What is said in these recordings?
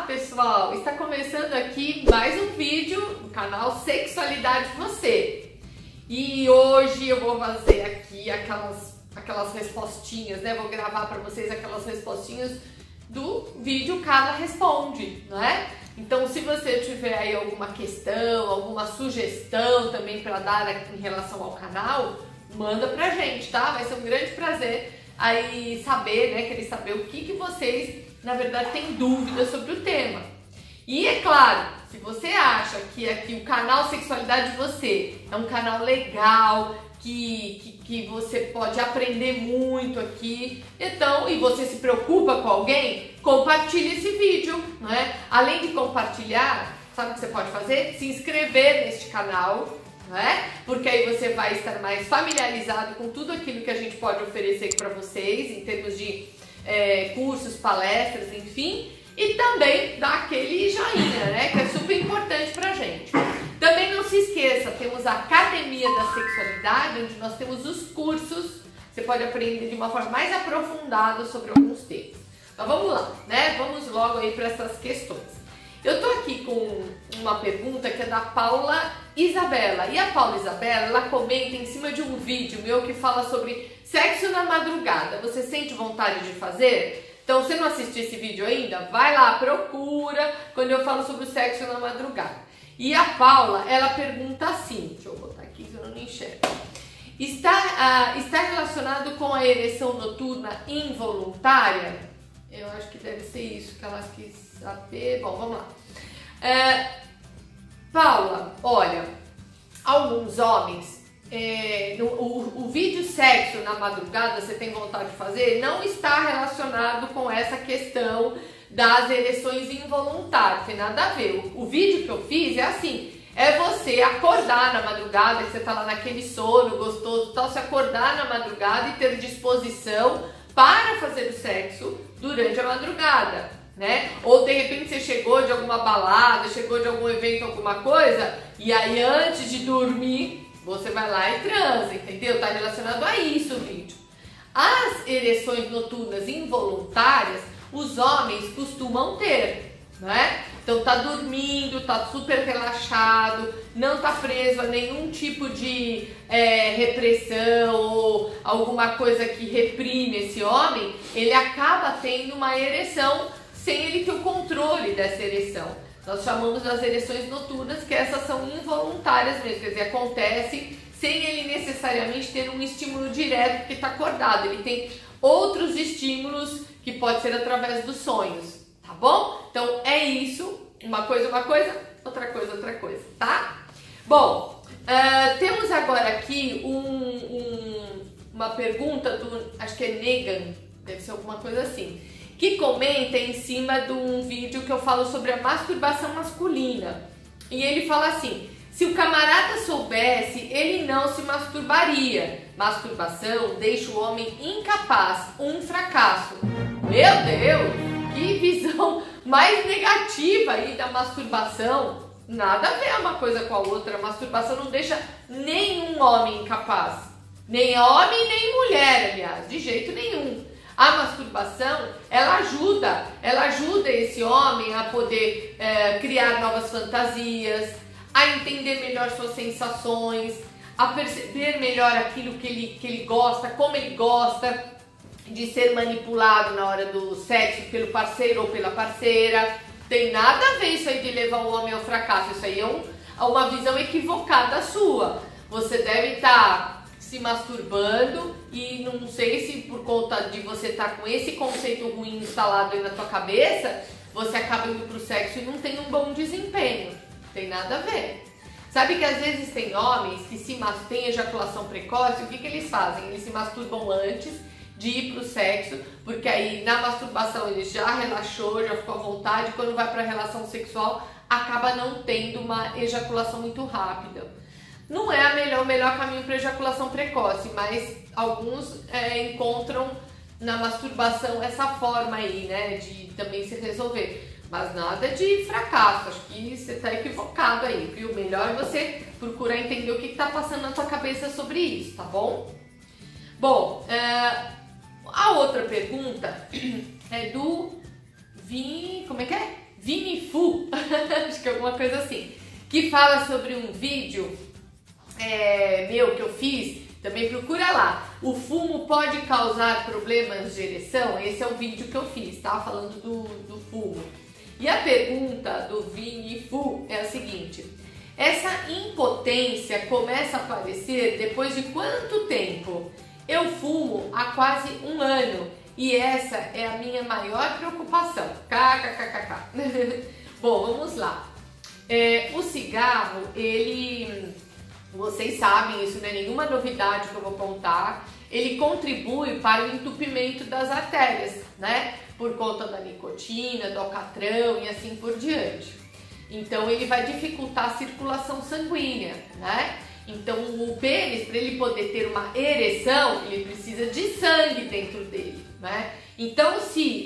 pessoal! Está começando aqui mais um vídeo do canal Sexualidade Você. E hoje eu vou fazer aqui aquelas respostinhas, né? Vou gravar para vocês aquelas respostinhas do vídeo Carla Responde, não é? Então, se você tiver aí alguma questão, alguma sugestão também para dar em relação ao canal, manda pra gente, tá? Vai ser um grande prazer aí saber, né? Querer saber o que vocês, na verdade, têm dúvidas sobre o tema. E é claro, se você acha que aqui o canal Sexualidade de Você é um canal legal, que você pode aprender muito aqui, então, e você se preocupa com alguém, compartilhe esse vídeo, não é? Além de compartilhar, sabe o que você pode fazer? Se inscrever neste canal, não é? Porque aí você vai estar mais familiarizado com tudo aquilo que a gente pode oferecer aqui para vocês, em termos de cursos, palestras, enfim, e também dar aquele joinha, né? Que é super importante pra gente. Também não se esqueça, temos a Academia da Sexualidade, onde nós temos os cursos, você pode aprender de uma forma mais aprofundada sobre alguns temas. Então vamos lá, né? Vamos logo aí para essas questões. Eu tô aqui com uma pergunta que é da Paula Isabela. E a Paula Isabela, ela comenta em cima de um vídeo meu que fala sobre sexo na madrugada. Você sente vontade de fazer? Então, se não assistiu esse vídeo ainda, vai lá, procura quando eu falo sobre o sexo na madrugada. E a Paula, ela pergunta assim, deixa eu botar aqui que eu não enxergo. Está relacionado com a ereção noturna involuntária? Eu acho que deve ser isso que ela quis saber. Bom, vamos lá. Paula, olha, alguns homens, o vídeo sexo na madrugada, você tem vontade de fazer, não está relacionado com essa questão das ereções involuntárias, tem nada a ver. O vídeo que eu fiz é assim, é você acordar na madrugada, que você tá lá naquele sono gostoso, tal, se acordar na madrugada e ter disposição para fazer o sexo durante a madrugada, né? Ou de repente você chegou de alguma balada, chegou de algum evento, alguma coisa, e aí antes de dormir, você vai lá e transa, entendeu? Tá relacionado a isso o vídeo. As ereções noturnas involuntárias, os homens costumam ter, não é? Então tá dormindo, tá super relaxado, não tá preso a nenhum tipo de repressão ou alguma coisa que reprime esse homem, ele acaba tendo uma ereção sem ele ter o controle dessa ereção. Nós chamamos das ereções noturnas, que essas são involuntárias mesmo, quer dizer, acontece sem ele necessariamente ter um estímulo direto porque está acordado, ele tem outros estímulos que pode ser através dos sonhos, tá bom? Então é isso, uma coisa, outra coisa, tá? Bom, temos agora aqui uma pergunta do, acho que é Negan, deve ser alguma coisa assim, que comenta em cima de um vídeo que eu falo sobre a masturbação masculina. E ele fala assim, se o camarada soubesse, ele não se masturbaria. Masturbação deixa o homem incapaz, um fracasso. Meu Deus, que visão mais negativa aí da masturbação. Nada a ver uma coisa com a outra. A masturbação não deixa nenhum homem incapaz. Nem homem, nem mulher, aliás, de jeito nenhum. A masturbação, ela ajuda esse homem a poder criar novas fantasias, a entender melhor suas sensações, a perceber melhor aquilo que ele gosta, como ele gosta de ser manipulado na hora do sexo pelo parceiro ou pela parceira. Tem nada a ver isso aí de levar o homem ao fracasso, isso aí é uma visão equivocada sua. Você deve estar se masturbando e não sei se por conta de você estar com esse conceito ruim instalado aí na tua cabeça, você acaba indo pro sexo e não tem um bom desempenho. Tem nada a ver. Sabe que às vezes tem homens que têm ejaculação precoce, o que eles fazem? Eles se masturbam antes de ir pro sexo, porque aí na masturbação ele já relaxou, já ficou à vontade, quando vai pra relação sexual acaba não tendo uma ejaculação muito rápida. Não é o melhor caminho para ejaculação precoce, mas alguns encontram na masturbação essa forma aí, né, de também se resolver. Mas nada de fracasso, acho que você está equivocado aí, viu? Melhor você procurar entender o que está passando na sua cabeça sobre isso, tá bom? Bom, a outra pergunta é do como é que é? Vinifu, acho que é alguma coisa assim, que fala sobre um vídeo meu que eu fiz. Também procura lá. O fumo pode causar problemas de ereção? Esse é o vídeo que eu fiz, tá? Falando do fumo. E a pergunta do Vinifu é a seguinte: essa impotência começa a aparecer depois de quanto tempo? Eu fumo há quase 1 ano e essa é a minha maior preocupação. KKKKK. Bom, vamos lá. O cigarro, vocês sabem, isso não é nenhuma novidade que eu vou contar, ele contribui para o entupimento das artérias, né? Por conta da nicotina, do alcatrão e assim por diante. Então ele vai dificultar a circulação sanguínea, né? Então o pênis, para ele poder ter uma ereção, ele precisa de sangue dentro dele, né? Então se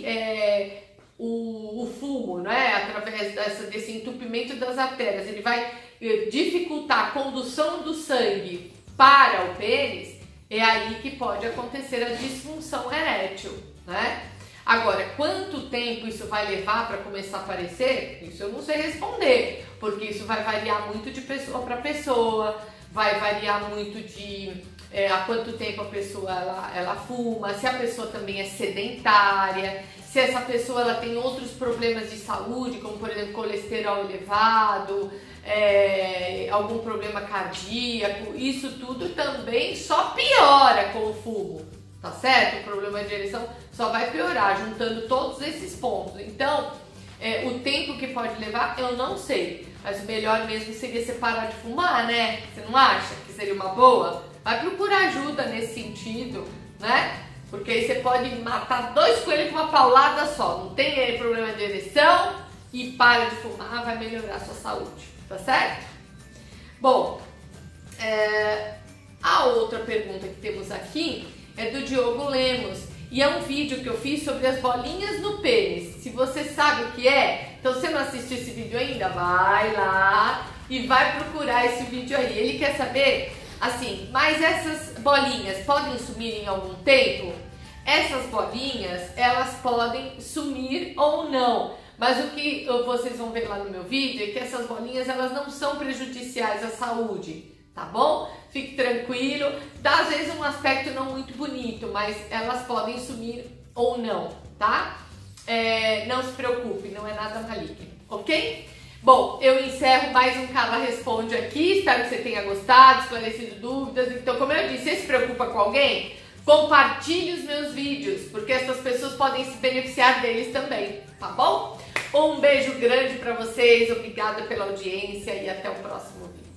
o fumo, né, através desse entupimento das artérias, ele vai dificultar a condução do sangue para o pênis, é aí que pode acontecer a disfunção erétil, né? Agora, quanto tempo isso vai levar para começar a aparecer? Isso eu não sei responder, porque isso vai variar muito de pessoa para pessoa, vai variar muito de há quanto tempo a pessoa ela fuma, se a pessoa também é sedentária, se essa pessoa ela tem outros problemas de saúde, como por exemplo colesterol elevado, algum problema cardíaco. Isso tudo também só piora com o fumo, tá certo? O problema de ereção só vai piorar juntando todos esses pontos. Então, o tempo que pode levar eu não sei, mas o melhor mesmo seria você parar de fumar, né? Você não acha que seria uma boa? Vai procurar ajuda nesse sentido, né? Porque aí você pode matar 2 coelhos com uma paulada só. Não tem problema de ereção e para de fumar, vai melhorar a sua saúde, tá certo? Bom, a outra pergunta que temos aqui é do Diogo Lemos. E é um vídeo que eu fiz sobre as bolinhas no pênis. Se você sabe o que é, então se você não assistiu esse vídeo ainda, vai lá e vai procurar esse vídeo aí. Ele quer saber, assim, mas essas bolinhas podem sumir em algum tempo? Essas bolinhas, elas podem sumir ou não. Mas o que vocês vão ver lá no meu vídeo é que essas bolinhas, elas não são prejudiciais à saúde, tá bom? Fique tranquilo, dá às vezes um aspecto não muito bonito, mas elas podem sumir ou não, tá? Não se preocupe, não é nada maligno, ok? Bom, eu encerro mais um Carla Responde aqui, espero que você tenha gostado, esclarecido dúvidas. Então, como eu disse, você se preocupa com alguém? Compartilhe os meus vídeos, porque essas pessoas podem se beneficiar deles também, tá bom? Um beijo grande para vocês, obrigada pela audiência e até o próximo vídeo.